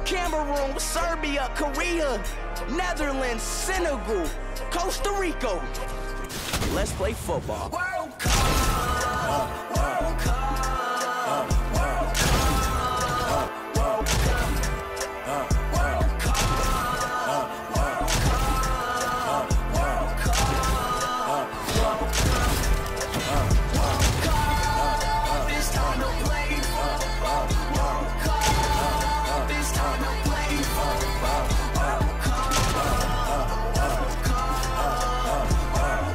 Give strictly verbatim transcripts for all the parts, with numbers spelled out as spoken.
Cameroon, Serbia, Korea, Netherlands, Senegal, Costa Rica. Let's play football. World Cup, World Cup, World Cup, World Cup, World Cup, World Cup, World Cup, World Cup. It's time to play football. World Cup. It's time to play football. World Cup. World Cup. World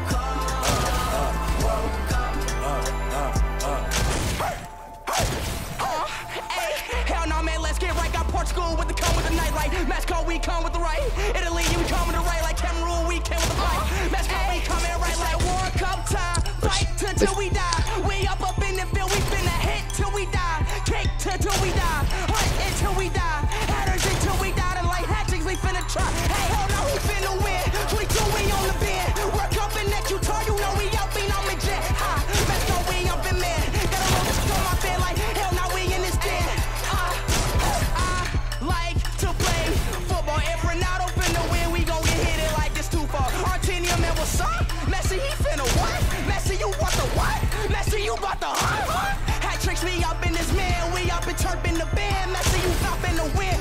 Cup. Hell no, man, let's get right. Got Portugal with the come with the nightlight. Mexico, we come with the right. Italy, we come with the right. Like Cameroon, we came with the fight. Mexico, we coming right like World Cup time. Fight till, till we die. We up up in the field, we finna hit till we die. Kick till, till we die. Hunt until we die. Headers until we die. And like hatchings, we finna try. Hey, hell no, we finna win. twenty-two, we on the bend. Work up in that you turn, you know we out, we on the jet. Ha, Mexico, we up in man. Gotta roll this on my bed like hell no, we in this den. I like to play football. If Ronaldo finna win, we gon' get hit it like this too far. Argentina, man, what's up? Messi, he finna what? Messi, you want the what? Messi, you bought the huh? Hat tricks, we up in this man. We up and chirping the band. Messi, you not finna win.